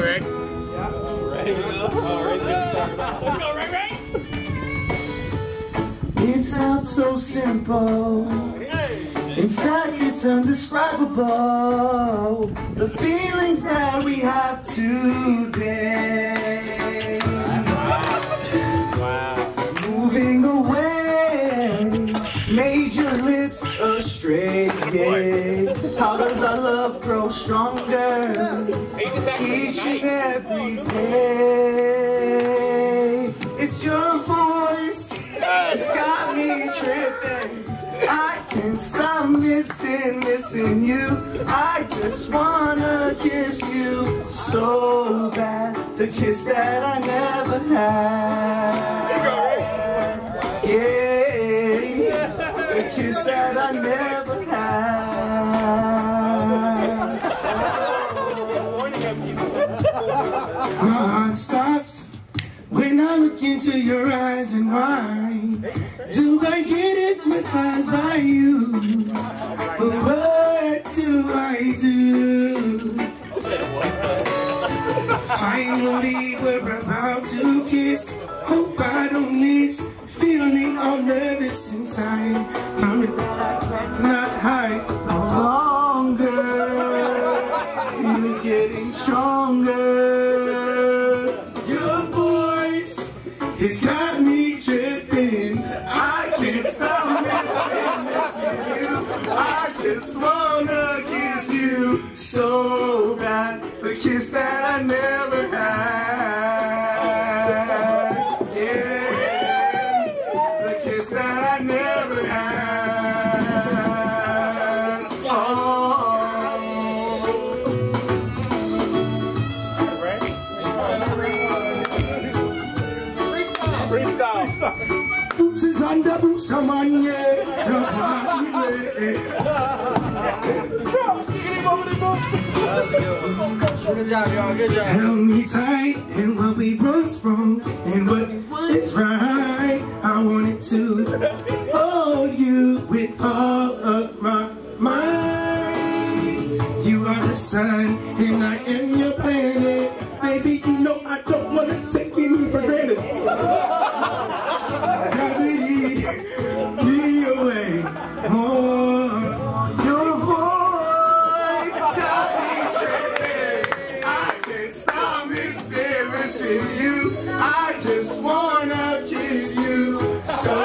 Ray? Yeah. Ray, you know? Oh, Ray's gonna start. Let's go, Ray, Ray! It's not so simple. In fact, it's indescribable. The feelings that we have today. Wow. Moving away, made your lips astray. How does our love grow stronger each and every day? It's your voice, it's got me tripping. I can't stop missing you. I just wanna kiss you so bad. The kiss that I never had. Yeah, the kiss that I never had. My heart stops when I look into your eyes, and why do I get hypnotized by you? But what do I do? Finally, we're about to kiss. Hope I don't miss. Feeling all nervous inside. Promise that I'm not high no longer. Feelings getting stronger. Your voice, it's got me tripping. I can't stop missing you. I just wanna kiss you so bad. The kiss that I never had. Yeah, the kiss that I never had. Oh. Freestyle. Boots on the boots, I'm on, yeah. Good job, y'all. Good job. Held me tight, and what we was wrong, and what is right. I wanted to hold you with all of my mind. You are the sun, and I am your planet. Baby, you know I don't want to take you for granted. Gravity, me away. Oh, your voice got me tripping. I can't stop missing you. I just wanna kiss you so.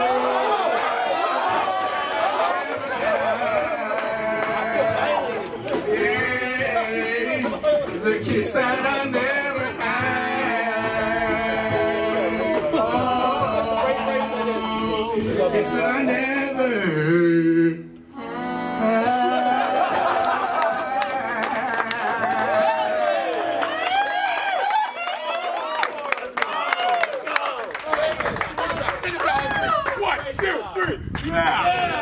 Yeah, the kiss that I never had. Oh, the kiss that I never had. One, two, three, yeah!